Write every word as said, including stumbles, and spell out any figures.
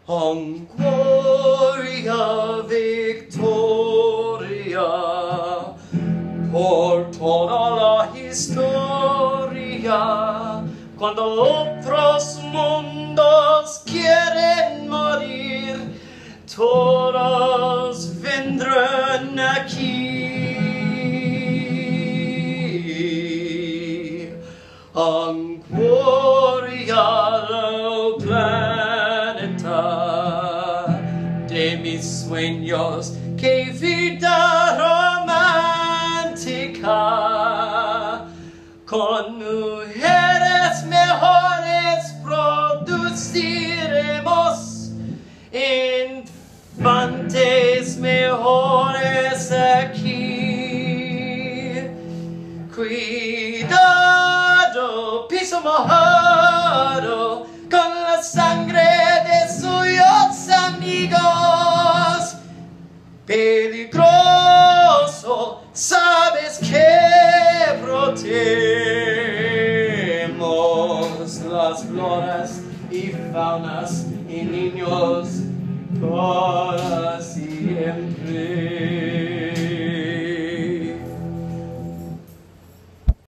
On Gloria Victoria, por toda la historia, cuando otros mundos quieren morir, todos vendrán aquí. On Gloria del planeta de mis sueños, que vida romántica, con mujeres mejores produciremos infantes mejores aquí. Cuidado, piso mojado, con la sangre de suyos amigos. Peligroso, sabes que protegemos las floras y faunas y niños para